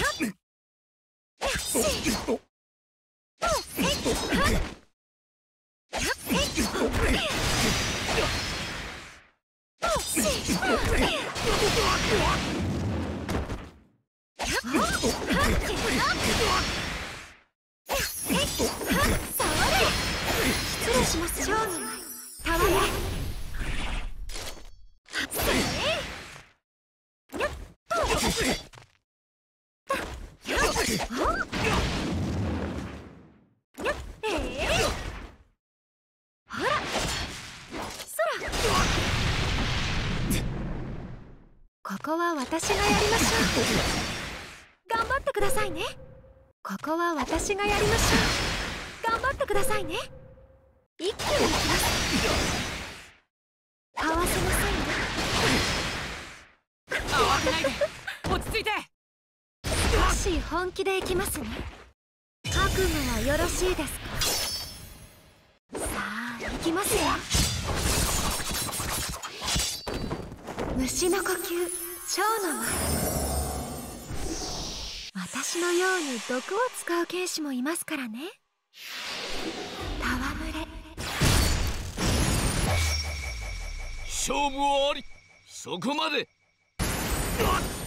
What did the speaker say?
失礼します。たわね。ここは私がやりましょう。頑張ってくださいね。ここは私がやりましょう。頑張ってくださいね。一気にいきます。合わせなさいね。 慌てないで。落ち着いて。 少し本気でいきますね。覚悟はよろしいですか？さあ、いきますよ。虫の呼吸、蝶の舞。私のように毒を使う剣士もいますからね。戯れ。 勝負はあり。そこまで。